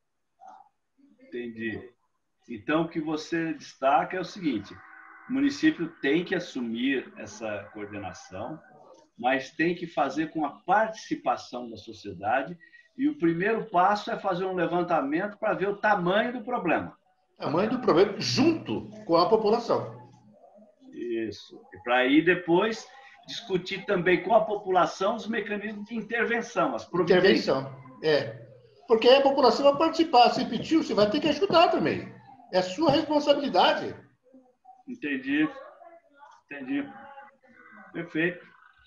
Speaker 1: Entendi. Então, o que você destaca é o seguinte: o município tem que assumir essa coordenação, mas tem que fazer com a participação da sociedade, e o primeiro passo é fazer um levantamento para ver o tamanho do problema.
Speaker 3: Tamanho do problema junto com a população.
Speaker 1: Isso. E para aí depois discutir também com a população os mecanismos de intervenção, as providências.
Speaker 3: Intervenção, é. Porque aí a população vai participar. Se pediu, você vai ter que ajudar também. É sua responsabilidade.
Speaker 1: Entendi. Entendi. Perfeito.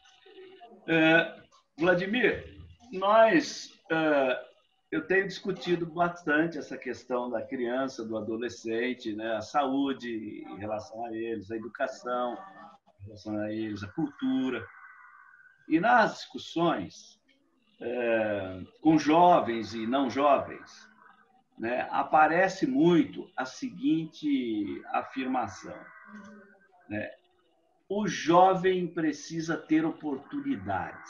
Speaker 1: Uh, Vladimir, nós, uh, eu tenho discutido bastante essa questão da criança, do adolescente, né? A saúde em relação a eles, a educação em relação a eles, a cultura. E nas discussões uh, com jovens e não jovens, né, aparece muito a seguinte afirmação, né? O jovem precisa ter oportunidades.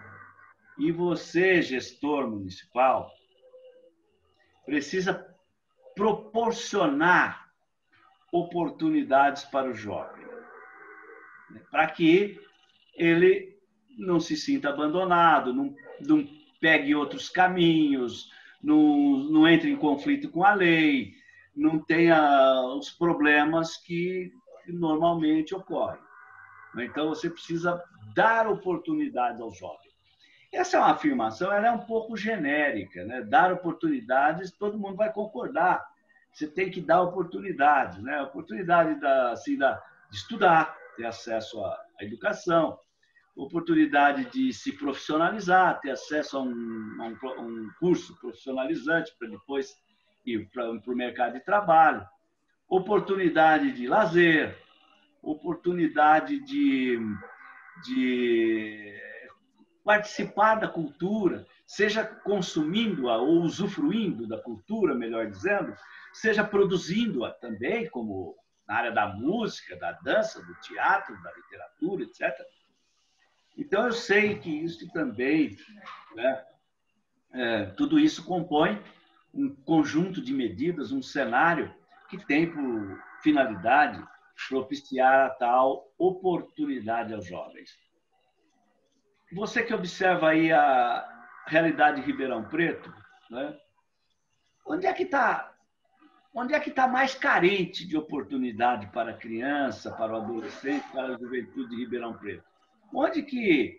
Speaker 1: E você, gestor municipal, precisa proporcionar oportunidades para o jovem, né? Para que ele não se sinta abandonado, não, não pegue outros caminhos, não, não entre em conflito com a lei, não tenha os problemas que normalmente ocorrem. Então, você precisa dar oportunidades aos jovens. Essa é uma afirmação, ela é um pouco genérica, né? Dar oportunidades, todo mundo vai concordar. Você tem que dar oportunidades, né? Oportunidade da, assim, da, de estudar, ter acesso à, à educação, oportunidade de se profissionalizar, ter acesso a um, a um, um curso profissionalizante para depois ir para o mercado de trabalho, oportunidade de lazer, oportunidade de, de participar da cultura, seja consumindo-a ou usufruindo da cultura, melhor dizendo, seja produzindo-a também, como na área da música, da dança, do teatro, da literatura, etcétera. Então, eu sei que isso também, né, é, tudo isso compõe um conjunto de medidas, um cenário que tem por finalidade propiciar a tal oportunidade aos jovens. Você que observa aí a realidade de Ribeirão Preto, né? Onde é que está, onde é que está mais carente de oportunidade para a criança, para o adolescente, para a juventude de Ribeirão Preto? Onde que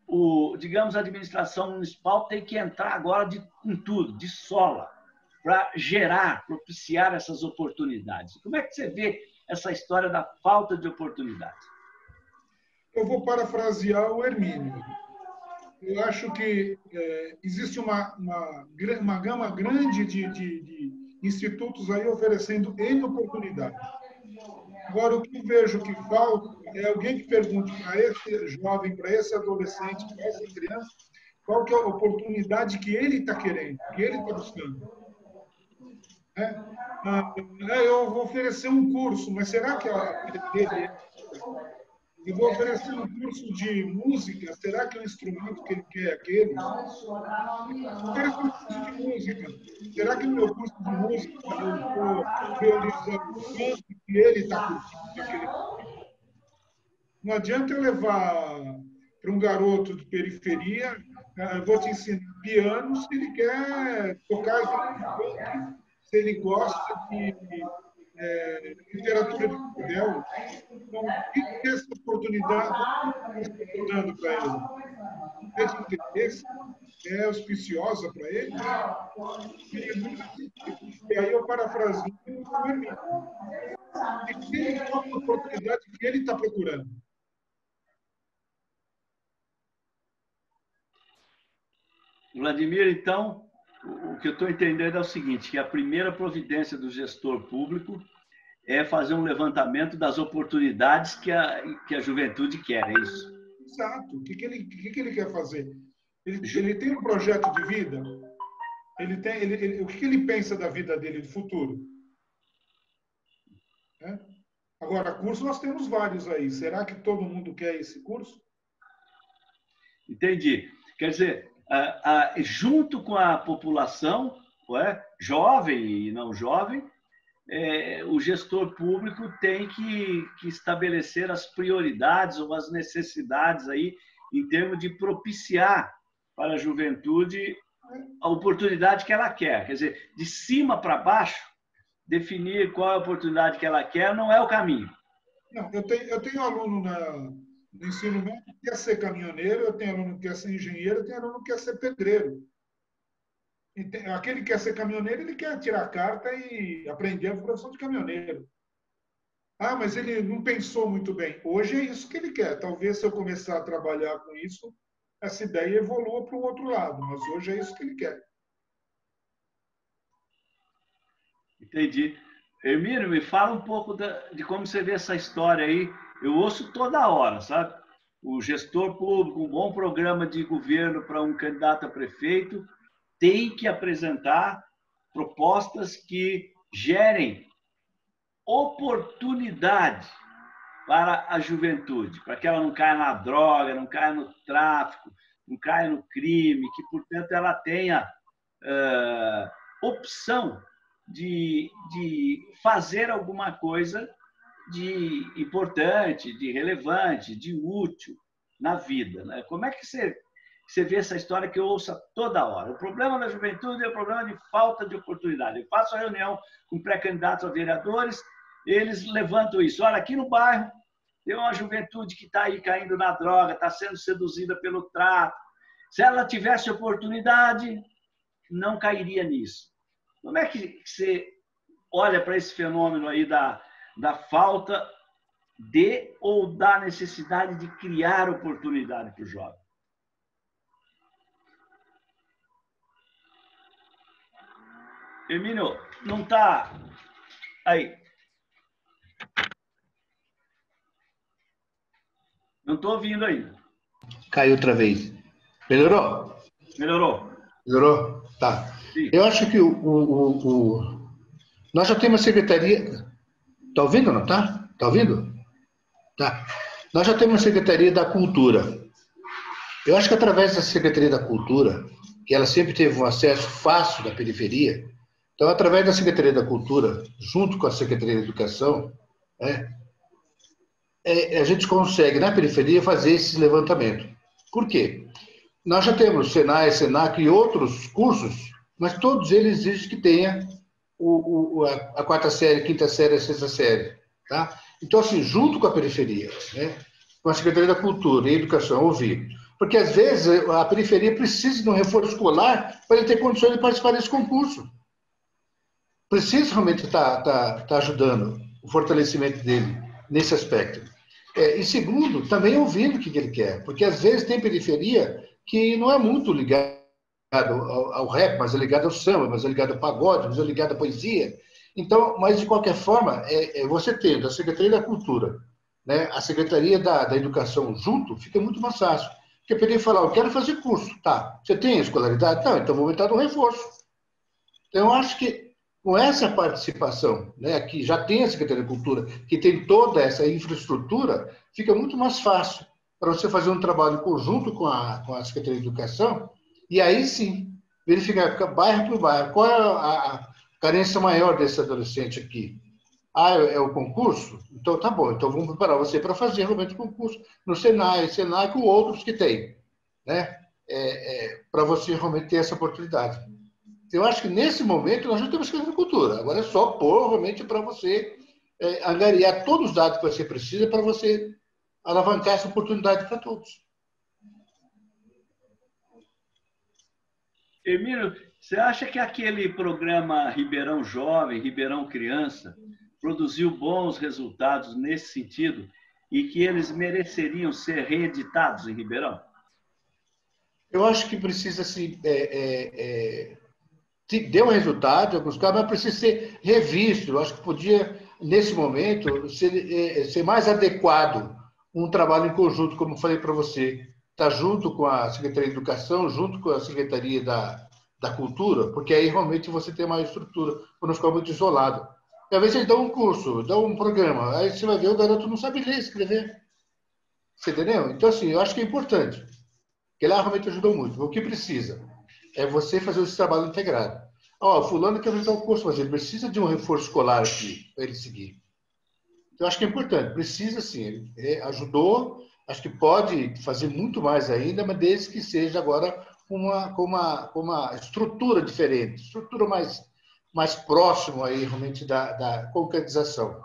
Speaker 1: o, digamos, a administração municipal tem que entrar agora de, com tudo, de sola, para gerar, propiciar essas oportunidades. Como é que você vê essa história da falta de oportunidade?
Speaker 2: Eu vou parafrasear o Hermínio. Eu acho que é, existe uma, uma, uma gama grande de, de, de institutos aí oferecendo N oportunidades. Agora, o que eu vejo que falta é alguém que pergunte para esse jovem, para esse adolescente, para essa criança, qual que é a oportunidade que ele está querendo, que ele está buscando. É? Ah, eu vou oferecer um curso, mas será que a dele é? Eu vou oferecer um curso de música, será que o instrumento que ele quer é aquele? Eu oferecer um curso de música, será que no meu curso de música eu estou priorizando o quanto que ele está curtindo aquele? Não adianta eu levar para um garoto de periferia, eu vou te ensinar piano se ele quer tocar funk, se ele gosta de é, literatura de cordel. Então, o que é essa oportunidade está dando para ele? É de interesse? É auspiciosa para ele? E aí eu parafraseio o Hermínio. E ele qual a oportunidade que ele está procurando?
Speaker 1: Vladimir, então, o que eu estou entendendo é o seguinte, que a primeira providência do gestor público é fazer um levantamento das oportunidades que a, que a juventude quer, é isso?
Speaker 2: Exato. O que, que, ele, que, que ele quer fazer? Ele, ele tem um projeto de vida? Ele tem, ele, ele, o que, que ele pensa da vida dele, do futuro? É? Agora, curso nós temos vários aí. Será que todo mundo quer esse curso?
Speaker 1: Entendi. Quer dizer, a, a, junto com a população, é, jovem e não jovem, é, o gestor público tem que, que estabelecer as prioridades ou as necessidades aí em termos de propiciar para a juventude a oportunidade que ela quer. Quer dizer, de cima para baixo, definir qual é a oportunidade que ela quer não é o caminho.
Speaker 2: Não, eu tenho, eu tenho aluno na, no ensino médio que quer ser caminhoneiro, eu tenho aluno que quer ser engenheiro, eu tenho aluno que quer ser pedreiro. Aquele que quer ser caminhoneiro, ele quer tirar a carta e aprender a profissão de caminhoneiro. Ah, mas ele não pensou muito bem. Hoje é isso que ele quer. Talvez se eu começar a trabalhar com isso, essa ideia evolua para o outro lado, mas hoje é isso que ele quer.
Speaker 1: Entendi. Hermínio, me fala um pouco de como você vê essa história aí. Eu ouço toda hora, sabe? O gestor público, um bom programa de governo para um candidato a prefeito, tem que apresentar propostas que gerem oportunidade para a juventude, para que ela não caia na droga, não caia no tráfico, não caia no crime, que, portanto, ela tenha uh, opção de, de fazer alguma coisa de importante, de relevante, de útil na vida, né? Como é que você, você vê essa história que eu ouço toda hora? O problema da juventude é o problema de falta de oportunidade. Eu faço a reunião com pré-candidatos a vereadores, eles levantam isso. Olha, aqui no bairro tem uma juventude que está aí caindo na droga, está sendo seduzida pelo tráfico. Se ela tivesse oportunidade, não cairia nisso. Como é que você olha para esse fenômeno aí da, da falta de ou da necessidade de criar oportunidade para o jovem? Hermínio, não está aí. Não estou ouvindo ainda.
Speaker 3: Caiu outra vez. Melhorou?
Speaker 1: Melhorou.
Speaker 3: Melhorou? Tá. Sim. Eu acho que o, o, o... nós já temos uma secretaria... Está ouvindo, não tá? Está ouvindo? Tá. Nós já temos uma Secretaria da Cultura. Eu acho que através da Secretaria da Cultura, que ela sempre teve um acesso fácil da periferia, então, através da Secretaria da Cultura, junto com a Secretaria da Educação, é, é, a gente consegue, na periferia, fazer esse levantamento. Por quê? Nós já temos Senai, Senac e outros cursos, mas todos eles exigem que tenha o, o, a, a quarta série, quinta série, a sexta série. Tá? Então, assim, junto com a periferia, né, com a Secretaria da Cultura e Educação, ouvir. Porque, às vezes, a periferia precisa de um reforço escolar para ele ter condições de participar desse concurso. Precisa realmente estar tá, tá, tá ajudando o fortalecimento dele nesse aspecto. É, e segundo, também ouvindo o que ele quer, porque às vezes tem periferia que não é muito ligado ao, ao rap, mas é ligado ao samba, mas é ligado ao pagode, mas é ligado à poesia. Então, mas de qualquer forma, é, é você tendo a Secretaria da Cultura, né, a Secretaria da, da Educação junto, fica muito mais fácil. Porque poderia falar, eu quero fazer curso, tá? Você tem escolaridade? Não, então vou entrar no reforço. Então, eu acho que com essa participação, né, que já tem a Secretaria da Cultura, que tem toda essa infraestrutura, fica muito mais fácil para você fazer um trabalho conjunto com a, com a Secretaria de Educação, e aí sim, verificar bairro por bairro, qual é a, a carência maior desse adolescente aqui. Ah, é o concurso? Então tá bom, então vamos preparar você para fazer realmente o concurso no Senai, Senac ou outros que tem, né? É, é, para você realmente ter essa oportunidade. Eu acho que nesse momento nós já temos que fazer cultura. Agora é só pôr realmente para você é, angariar todos os dados que você precisa para você alavancar essa oportunidade para todos.
Speaker 1: Emílio, você acha que aquele programa Ribeirão Jovem, Ribeirão Criança, produziu bons resultados nesse sentido e que eles mereceriam ser reeditados em Ribeirão?
Speaker 3: Eu acho que precisa se... É, é, é... deu um resultado em alguns casos, mas precisa ser revisto. Eu acho que podia, nesse momento, ser, ser mais adequado um trabalho em conjunto, como eu falei para você, estar junto com a Secretaria de Educação, junto com a Secretaria da, da Cultura, porque aí realmente você tem mais estrutura, para não ficar muito isolado. E às vezes eles dão um curso, dão um programa, aí você vai ver, o garoto não sabe ler, escrever. Você entendeu? Então, assim, eu acho que é importante, porque lá realmente ajudou muito. O que precisa é você fazer esse trabalho integrado. Ó, oh, fulano quer fazer o curso, mas ele precisa de um reforço escolar aqui para ele seguir. Então, eu acho que é importante. Precisa, sim. Ele é, ajudou, acho que pode fazer muito mais ainda, mas desde que seja agora uma, com, uma, com uma estrutura diferente, estrutura mais, mais próxima aí, realmente, da, da concretização.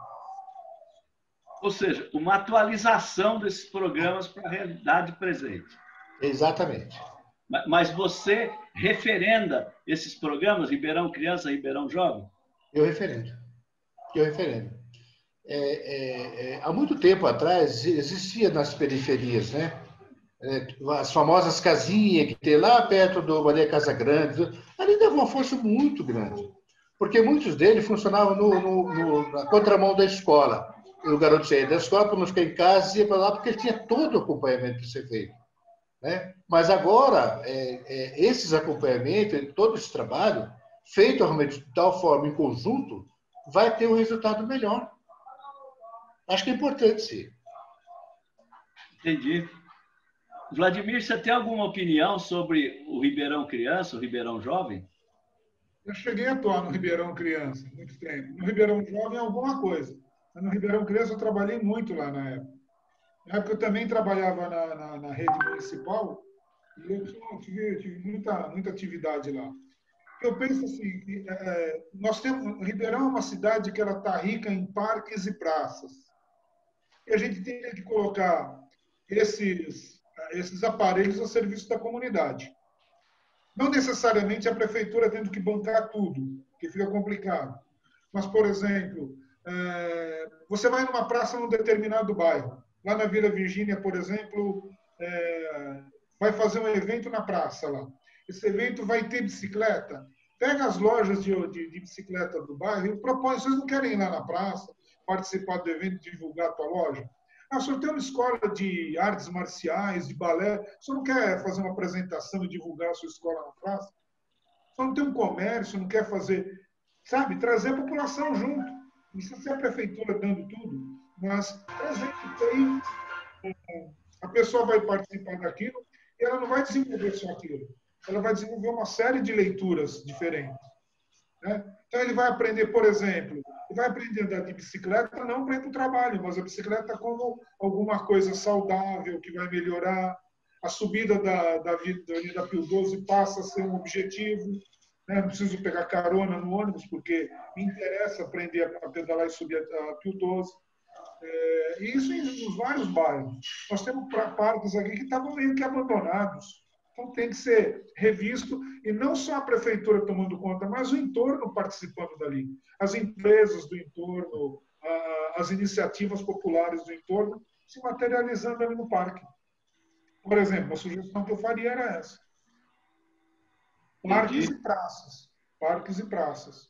Speaker 1: Ou seja, uma atualização desses programas para a realidade presente.
Speaker 3: Exatamente.
Speaker 1: Mas você referenda esses programas, Ribeirão Criança, Ribeirão Jovem?
Speaker 3: Eu referendo. Eu referendo. É, é, é, há muito tempo atrás, existia nas periferias, né? É, as famosas casinhas que tem lá perto do Maria Casa Grande, ali dava uma força muito grande. Porque muitos deles funcionavam no, no, no, na contramão da escola. O garoto saía da escola para não ficar em casa e ia para lá, porque ele tinha todo o acompanhamento para ser feito. Né? Mas agora, é, é, esses acompanhamentos, todo esse trabalho, feito realmente de tal forma, em conjunto, vai ter um resultado melhor. Acho que é importante, sim.
Speaker 1: Entendi. Vladimir, você tem alguma opinião sobre o Ribeirão Criança, o Ribeirão Jovem?
Speaker 2: Eu cheguei a atuar no Ribeirão Criança, muito tempo. No Ribeirão Jovem, alguma coisa. Mas no Ribeirão Criança, eu trabalhei muito lá na época. Na época, eu também trabalhava na, na, na rede municipal e eu tive, tive muita, muita atividade lá. Eu penso assim, que, é, nós temos, Ribeirão é uma cidade que ela está rica em parques e praças. E a gente tem que colocar esses, esses aparelhos a serviço da comunidade. Não necessariamente a prefeitura tendo que bancar tudo, que fica complicado. Mas, por exemplo, é, você vai numa praça num determinado bairro. Lá na Vila Virgínia, por exemplo, é, vai fazer um evento na praça lá. Esse evento vai ter bicicleta. Pega as lojas de, de, de bicicleta do bairro e propõe. Vocês não querem ir lá na praça, participar do evento, divulgar a tua loja? Ah, o senhor tem uma escola de artes marciais, de balé, o senhor não quer fazer uma apresentação e divulgar a sua escola na praça? O senhor não tem um comércio, não quer fazer, sabe, trazer a população junto. Não precisa ser a prefeitura dando tudo, mas trazer aí, a pessoa vai participar daquilo e ela não vai desenvolver só aquilo. Ela vai desenvolver uma série de leituras diferentes. Né? Então, ele vai aprender, por exemplo, ele vai aprender a andar de bicicleta, não para ir para o trabalho, mas a bicicleta como alguma coisa saudável, que vai melhorar. A subida da, da, da Avenida Pio doze passa a ser um objetivo. Né? Não preciso pegar carona no ônibus, porque me interessa aprender a pedalar e subir a Pio doze. É, e isso em, nos vários bairros. Nós temos pra, parques aqui que estavam meio que abandonados. Então tem que ser revisto, e não só a prefeitura tomando conta, mas o entorno participando dali. As empresas do entorno, a, as iniciativas populares do entorno se materializando ali no parque. Por exemplo, a sugestão que eu faria era essa. Parques
Speaker 1: Entendi.
Speaker 2: e praças. Parques e praças.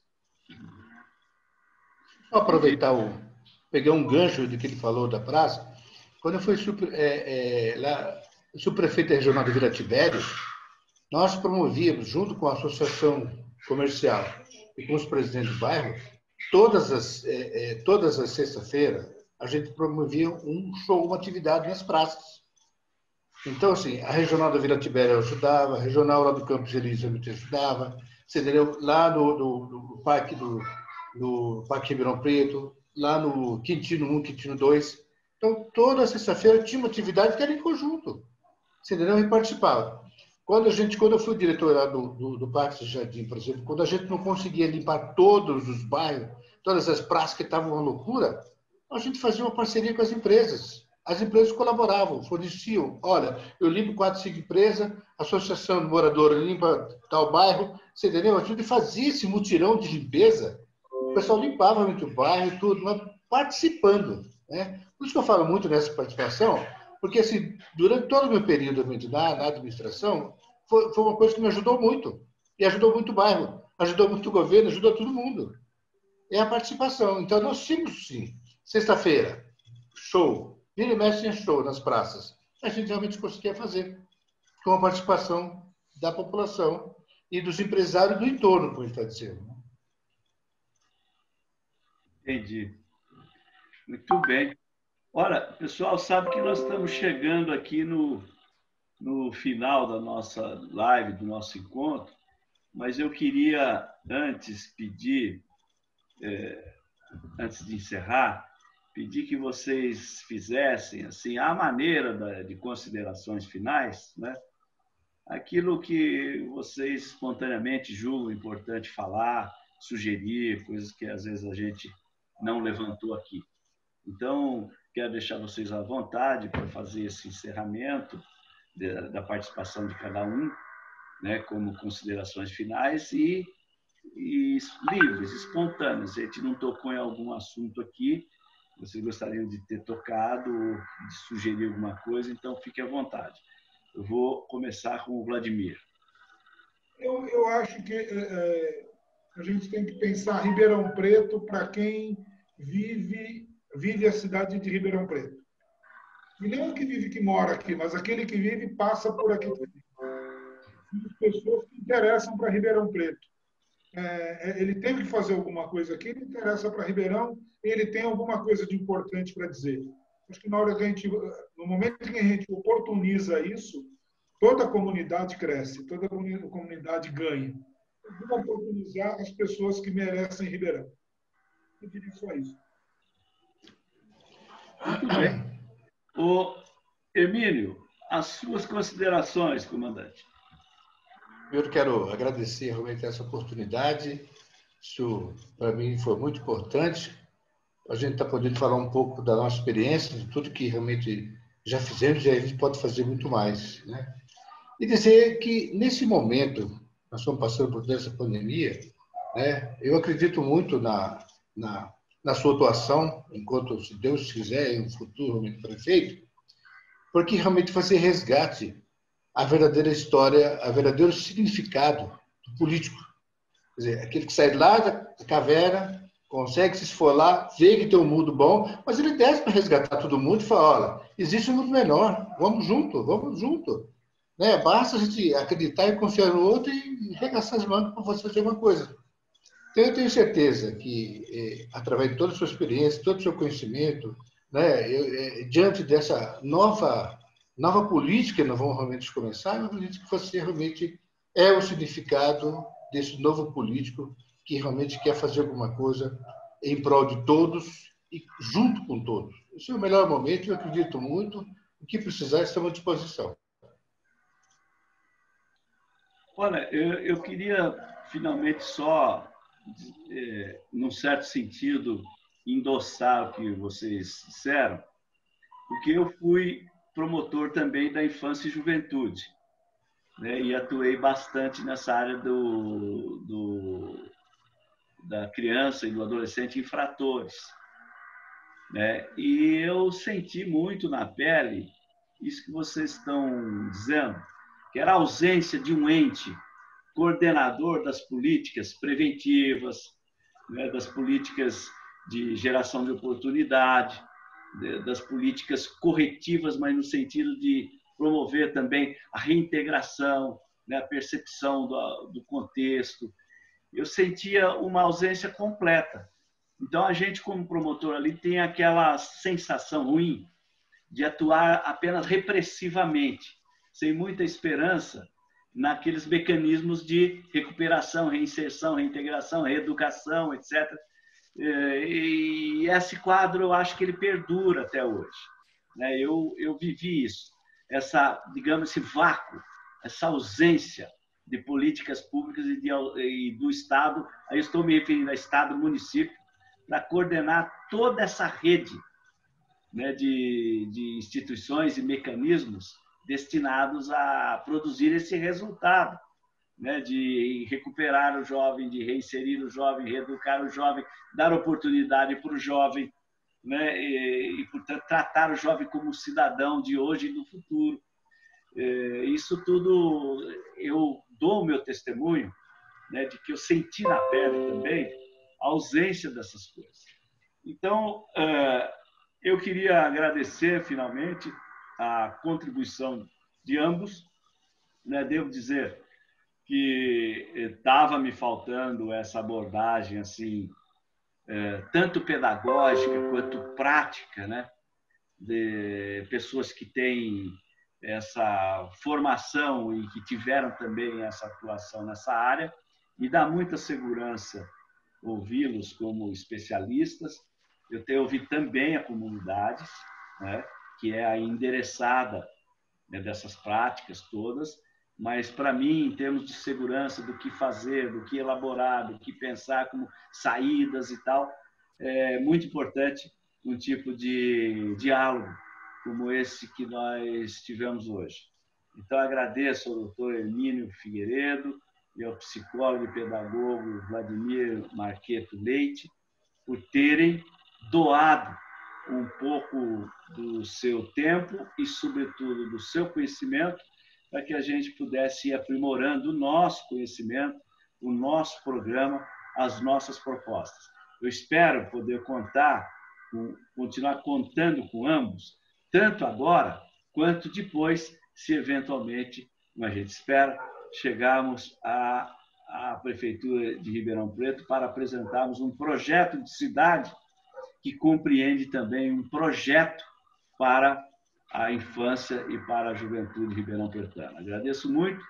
Speaker 3: Vou aproveitar o... Peguei um gancho de que ele falou da praça. Quando eu fui super, é, é, lá, subprefeito regional de Vila Tibério, nós promovíamos, junto com a associação comercial e com os presidentes do bairro, todas as, é, é, todas as sextas-feiras, a gente promovia um show, uma atividade nas praças. Então, assim, a regional da Vila Tibério ajudava, a regional lá do Campos Elísio me ajudava, você entendeu? Lá no, no, no Parque do no Parque Ribeirão Preto, lá no Quintino um, Quintino dois. Então, toda sexta-feira tinha uma atividade que era em conjunto. Você entendeu? E participava. Quando, a gente, quando eu fui diretor lá do, do, do Parque do Jardim, por exemplo, quando a gente não conseguia limpar todos os bairros, todas as praças que estavam uma loucura, a gente fazia uma parceria com as empresas. As empresas colaboravam, forneciam. Olha, eu limpo quatro, cinco empresas, a associação de moradores limpa tal bairro, você entendeu? A gente fazia esse mutirão de limpeza. O pessoal limpava muito o bairro e tudo, mas participando. Né? Por isso que eu falo muito nessa participação, porque assim, durante todo o meu período na, na administração, foi, foi uma coisa que me ajudou muito. E ajudou muito o bairro, ajudou muito o governo, ajudou todo mundo. É a participação. Então, nós tínhamos, sim, sexta-feira, show. Vira e mexe tinha show nas praças. A gente realmente conseguia fazer com a participação da população e dos empresários do entorno, por está dizendo.
Speaker 1: Entendi. Muito bem. Olha, pessoal, sabe que nós estamos chegando aqui no, no final da nossa live, do nosso encontro, mas eu queria antes pedir, é, antes de encerrar, pedir que vocês fizessem, assim, à maneira da, de considerações finais, né? Aquilo que vocês espontaneamente julgam importante falar, sugerir, coisas que às vezes a gente não levantou aqui. Então, quero deixar vocês à vontade para fazer esse encerramento de, da participação de cada um, né, como considerações finais e, e livres, espontâneos. A gente não tocou em algum assunto aqui, vocês gostariam de ter tocado, de sugerir alguma coisa, então fique à vontade. Eu vou começar com o Vladimir.
Speaker 2: Eu, eu acho que é, a gente tem que pensar Ribeirão Preto para quem vive, vive a cidade de Ribeirão Preto. E não que vive, que mora aqui, mas aquele que vive passa por aqui também. As pessoas que interessam para Ribeirão Preto. É, ele tem que fazer alguma coisa aqui, ele interessa para Ribeirão, ele tem alguma coisa de importante para dizer. Acho que na hora que a gente, no momento que a gente oportuniza isso, toda a comunidade cresce, toda a comunidade ganha. Vamos oportunizar as pessoas que merecem Ribeirão. Eu diria só isso.
Speaker 1: Muito bem. O Emílio, as suas considerações, comandante.
Speaker 3: Eu quero agradecer realmente essa oportunidade. Isso, para mim, foi muito importante. A gente está podendo falar um pouco da nossa experiência, de tudo que realmente já fizemos, e a gente pode fazer muito mais. Né? E dizer que, nesse momento, nós estamos passando por essa pandemia, né? Eu acredito muito na, na, na sua atuação, enquanto, se Deus quiser, em um futuro realmente prefeito, porque realmente fazer resgate a verdadeira história, a verdadeiro significado do político. Quer dizer, aquele que sai lá da caverna, consegue se esfolar, vê que tem um mundo bom, mas ele desce para resgatar todo mundo e fala, olha, existe um mundo melhor, vamos junto, vamos junto. Né? Basta a gente acreditar e confiar no outro e arregaçar as mãos para você fazer uma coisa. Então, eu tenho certeza que, eh, através de toda a sua experiência, todo o seu conhecimento, né, eu, eh, diante dessa nova nova política que nós vamos realmente começar, eu acredito que você realmente é o significado desse novo político que realmente quer fazer alguma coisa em prol de todos e junto com todos. Esse é o melhor momento, eu acredito muito. O que precisar, estamos à disposição.
Speaker 1: Olha, eu, eu queria finalmente só, é, num certo sentido, endossar o que vocês disseram, porque eu fui promotor também da infância e juventude, né? E atuei bastante nessa área do, do, da criança e do adolescente infratores, né? E eu senti muito na pele isso que vocês estão dizendo, que era a ausência de um ente coordenador das políticas preventivas, né? Das políticas de geração de oportunidade, das políticas corretivas, mas no sentido de promover também a reintegração, né, a percepção do, do contexto. Eu sentia uma ausência completa. Então, a gente, como promotor ali, tem aquela sensação ruim de atuar apenas repressivamente, sem muita esperança naqueles mecanismos de recuperação, reinserção, reintegração, reeducação, etcétera. E esse quadro, eu acho que ele perdura até hoje. Eu, eu vivi isso, essa, digamos, esse vácuo, essa ausência de políticas públicas e, de, e do Estado, aí estou me referindo a Estado e município, para coordenar toda essa rede, né, de, de instituições e mecanismos destinados a produzir esse resultado, né, de recuperar o jovem, de reinserir o jovem, reeducar o jovem, dar oportunidade para o jovem, né, e, e, portanto, tratar o jovem como cidadão de hoje e do futuro. Isso tudo eu dou o meu testemunho, né, de que eu senti na pele também a ausência dessas coisas. Então, eu queria agradecer, finalmente, a contribuição de ambos, né, devo dizer que estava me faltando essa abordagem assim, é, tanto pedagógica quanto prática, né, de pessoas que têm essa formação e que tiveram também essa atuação nessa área. Me dá muita segurança ouvi-los como especialistas. Eu tenho ouvido também a comunidade, né, que é a endereçada, né, dessas práticas todas. Mas, para mim, em termos de segurança, do que fazer, do que elaborar, do que pensar como saídas e tal, é muito importante um tipo de diálogo como esse que nós tivemos hoje. Então, agradeço ao doutor Hermínio Figueiredo e ao psicólogo e pedagogo Vladimir Marqueto Leite por terem doado um pouco do seu tempo e, sobretudo, do seu conhecimento, para que a gente pudesse ir aprimorando o nosso conhecimento, o nosso programa, as nossas propostas. Eu espero poder contar, com, continuar contando com ambos, tanto agora quanto depois, se eventualmente, como a gente espera, chegarmos à, à Prefeitura de Ribeirão Preto para apresentarmos um projeto de cidade que compreende também um projeto para a infância e para a juventude ribeirão-pretana. Agradeço muito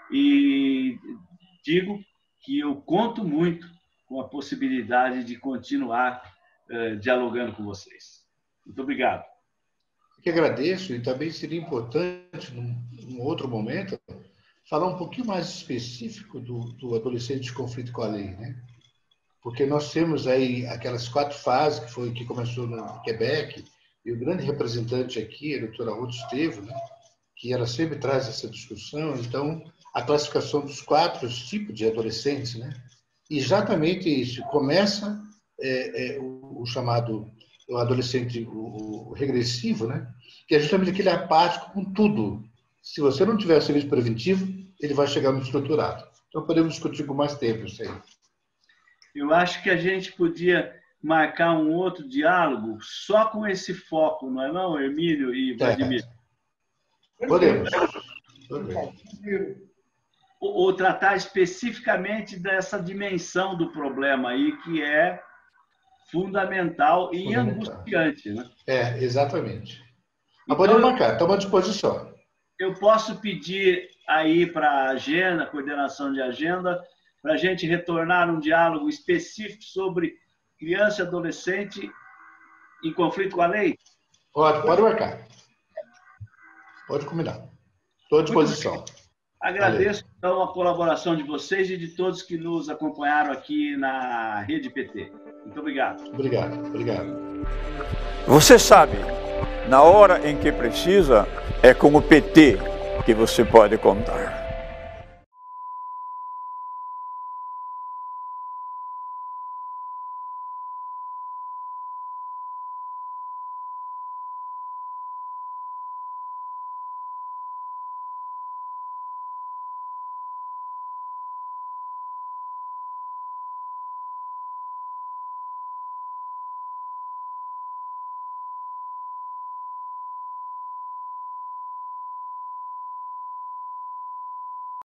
Speaker 1: e digo que eu conto muito com a possibilidade de continuar eh, dialogando com vocês. Muito obrigado.
Speaker 3: Eu que agradeço, e também seria importante, num, num outro momento, falar um pouquinho mais específico do, do adolescente de conflito com a lei, né? Porque nós temos aí aquelas quatro fases que foi que começou no Quebec, e o grande representante aqui, a doutora Ruth Estevo, né, que ela sempre traz essa discussão. Então, a classificação dos quatro tipos de adolescentes, né? E exatamente isso, começa é, é, o, o chamado o adolescente o, o regressivo, né? Que é justamente aquele apático com tudo. Se você não tiver serviço preventivo, ele vai chegar no estruturado. Então, podemos discutir com mais tempo isso aí.
Speaker 1: Eu acho que a gente podia marcar um outro diálogo só com esse foco, não é não, Hermínio e Vladimir?
Speaker 3: É. Podemos. Podemos.
Speaker 1: Ou, ou tratar especificamente dessa dimensão do problema aí, que é fundamental e fundamental. Angustiante, né?
Speaker 3: É, exatamente.
Speaker 1: Então,
Speaker 3: Mas podemos marcar, estamos à disposição.
Speaker 1: Eu posso pedir aí para a agenda, a coordenação de agenda, para a gente retornar um diálogo específico sobre criança e adolescente em conflito com a lei?
Speaker 3: Pode, pode marcar. Pode combinar. Estou à disposição.
Speaker 1: Agradeço, então, a colaboração de vocês e de todos que nos acompanharam aqui na Rede P T. Muito obrigado.
Speaker 3: Obrigado, obrigado.
Speaker 4: Você sabe, na hora em que precisa, é com o P T que você pode contar.